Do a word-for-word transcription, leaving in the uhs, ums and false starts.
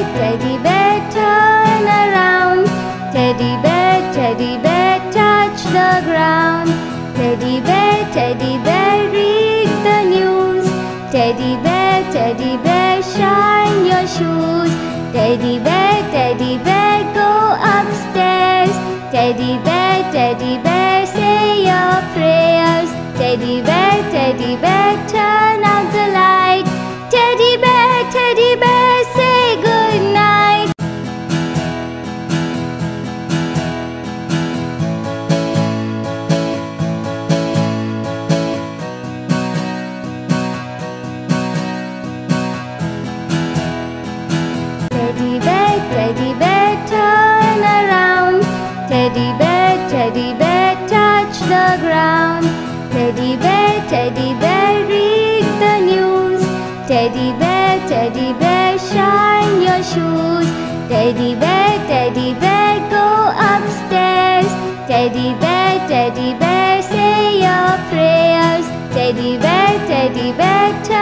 teddy bear, turn around. Teddy bear, teddy bear, touch the ground. Teddy bear, teddy bear, read the news. Teddy bear, teddy bear, shine your shoes. Teddy bear, teddy bear, go upstairs. Teddy bear, teddy bear, say your prayers. Teddy bear, teddy bear, turn out the light. Teddy bear, teddy bear, say good night. Teddy bear, teddy bear, turn around. Teddy bear, teddy bear, touch the ground. Teddy bear, teddy bear, read the news. Teddy bear, teddy bear, shine your shoes. Teddy bear, teddy bear, go upstairs. Teddy bear, teddy bear, say your prayers. Teddy bear, teddy bear, turn